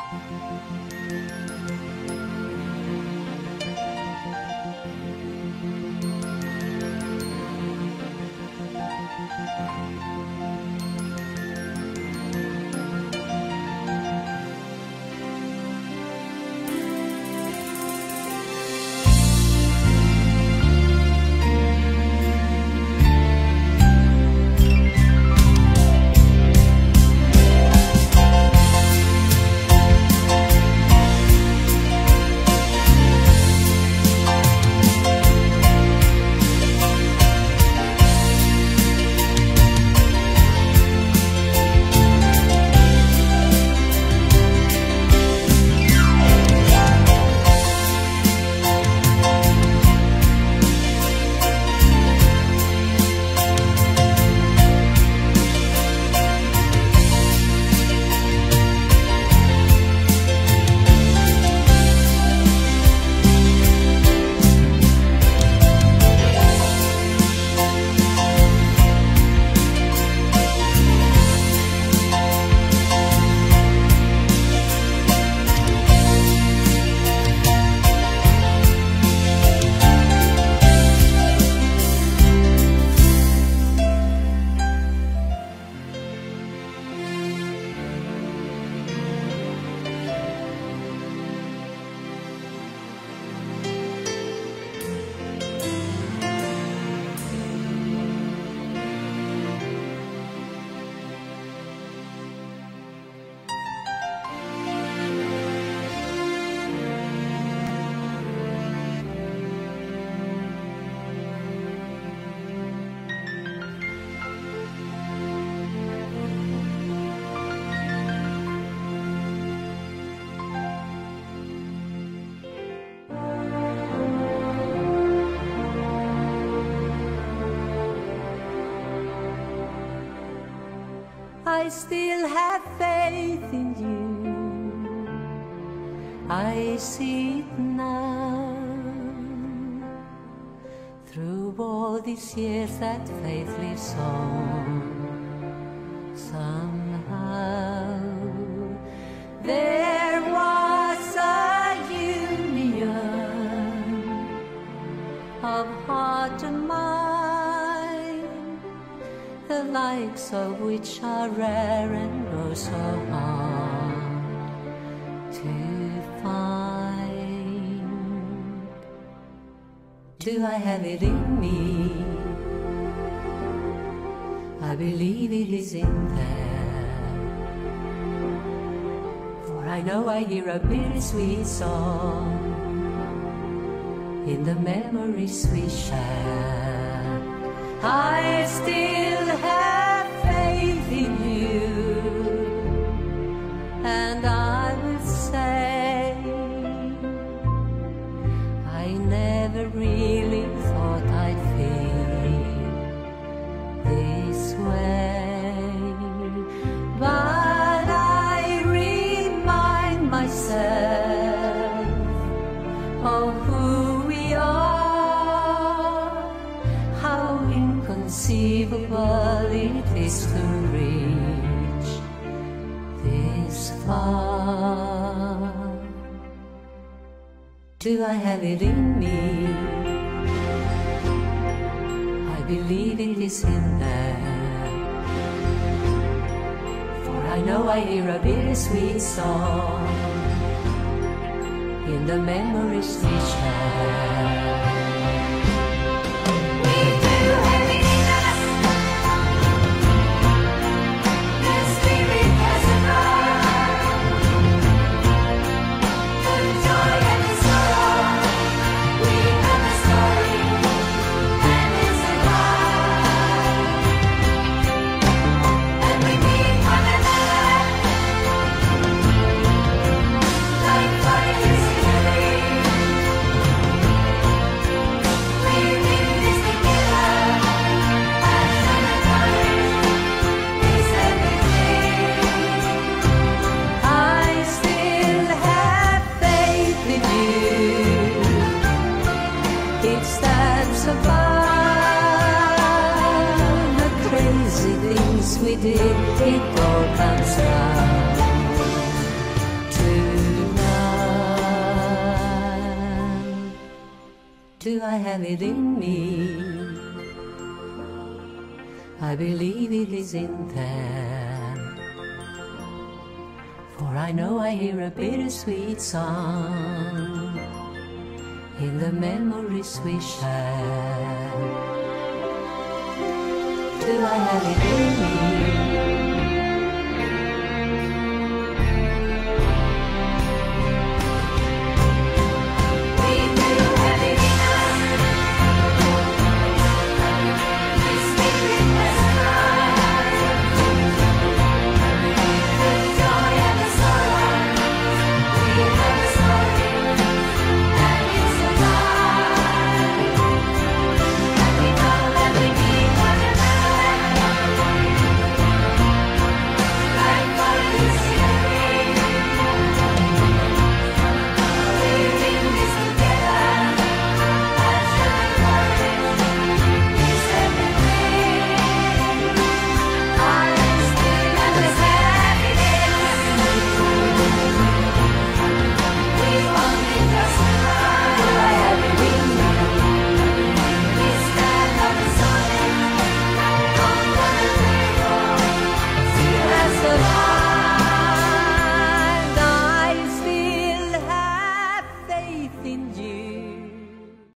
I still have faith in you. I see it now. Through all these years that faith lives on, somehow there was a union of heart and mind, the likes of which are rare and oh so hard to find. Do I have it in me? I believe it is in there, for I know I hear a bittersweet song in the memories we share. I still have faith in you, and I will say I never really thought I'd feel this way, but I remind myself of who we are, how inconceivable it is to reach this far. Do I have it in me? I believe it is in there, for I know I hear a bittersweet song in the memories we share. Do I have it in me? I believe it is in there, for I know I hear a bittersweet song in the memories we share. Do I have it in me?